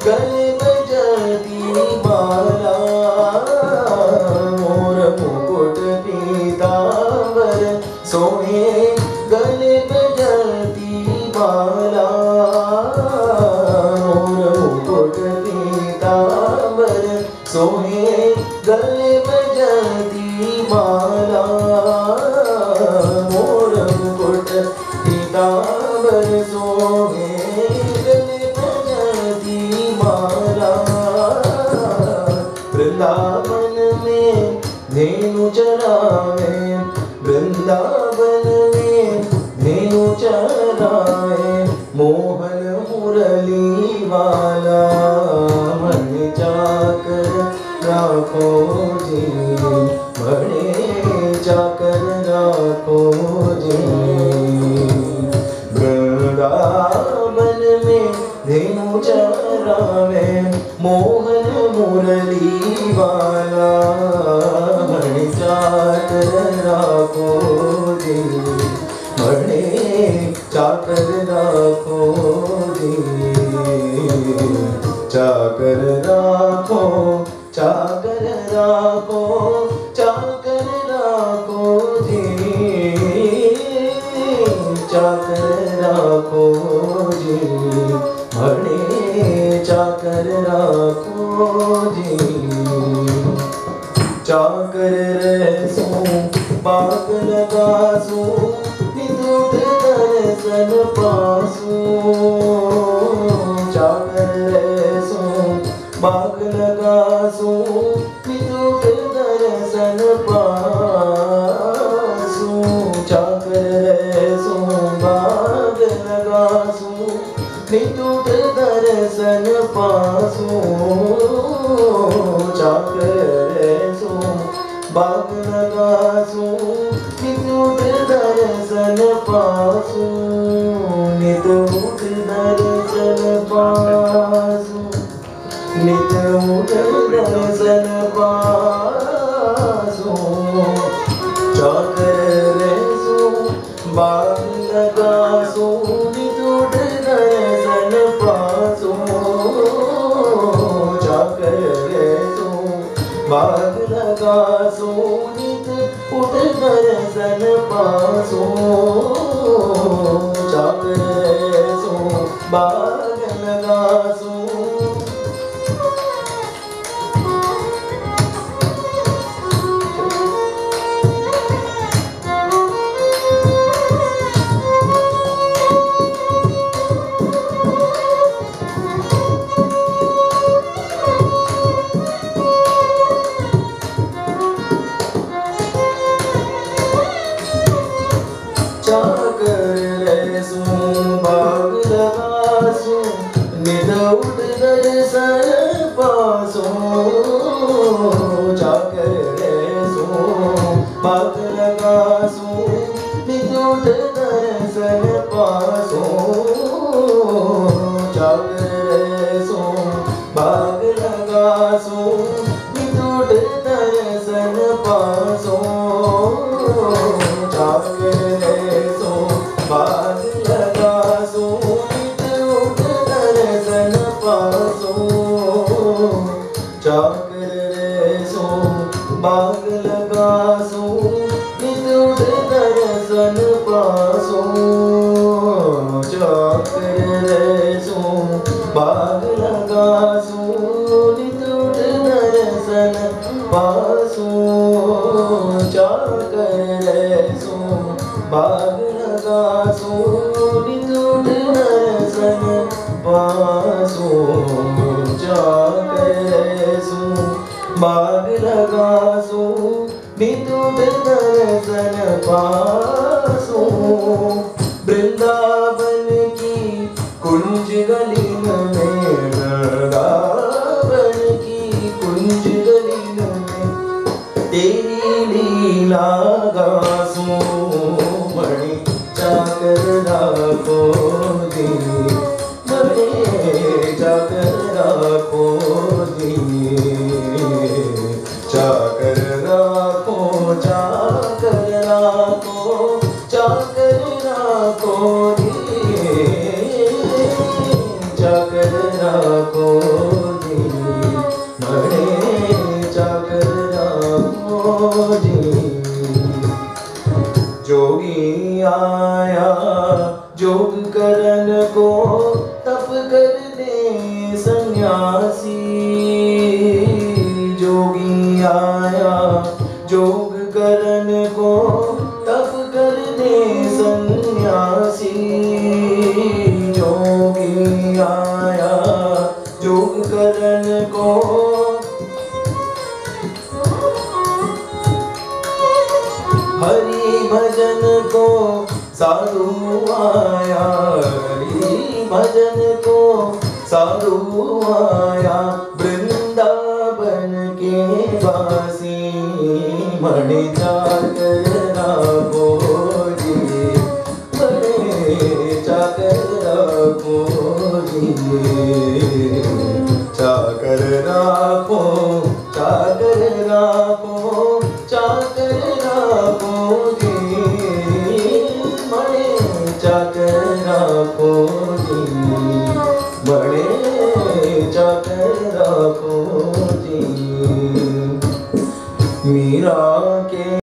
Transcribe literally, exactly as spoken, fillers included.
गले बजती माला मोर मुकुट पीतांबर सोहे गले बजती माला मोर मुकुट पीतांबर सोहे गले बजती माला मोर मुकुट पीतांबर सोहे गले बजती माला वृंदावन में धेनु चरावे वृंदावन में धेनु चरावे मोहन मुरली वाला मन चाकर राखो जी बड़े चाकर राखो जी वृंदावन में धेनु चरावे मोहन मुरली वाला मन चाकर राखो जी बड़े चाकर राखो जी चाकर राखो चाकर राखो चाकर राखो जी चाकर राखो जी बड़े चाकर राखो जी चाकर रहसो बाग लगासो विदुत दर्शन पासो चाकर रहसो बाग लगासो विदुत दर्शन पासो चाकर रहसो बाग लगासो विदुत दर्शन पासो चाकर रहसो बाग लगासो विदुत दर्शन पासो नितुत दर्शन पासो नितुत दर्शन पासो चाकर रहसो बाग लगासो विदुत दर्शन पासो चाकर रहसो बाग लगासो नित उठ दर्शन पासो चाकर रहसो बाग लगासो चाकर रहसो बाग लगासो नित दर्शन पासो चाकर रहसो बाग लगासो नित दर्शन पासो चाकर रहसो बाग लगासो नित दर्शन पासो चाकर रहसो बाग लगासो नित दर्शन पासो चाकर रहसो बाग लगासो नित दर्शन पासो चाकर रहसो बाग लगासो नित दर्शन पासो चाकर रहसो बाग लगासो नित दर्शन पासो चाकर रहसो बाग लगासो नित दर्शन पासो वृंदावन की कुंज गली में वृंदावन की कुंज गली में तेरी लीला गासो बड़ी चाकर राखो जी बड़े चाकर राखो जी चाकर राखो चाकर राखो चाकर राखो जी चाकर राखो सन्यासी जोगी आया जोग करन को तप करने सन्यासी जोगी आया जोग करन को हरि भजन को साधु आया हरि भजन को साधु आया वृंदावन के वासी मणि चाकर राखो जी मणि चाकर राखो जी चाकर राखो चाकर राखो चाकर राखो जी मणि चाकर राखो जी मणि चाकर राखो जी मीरा के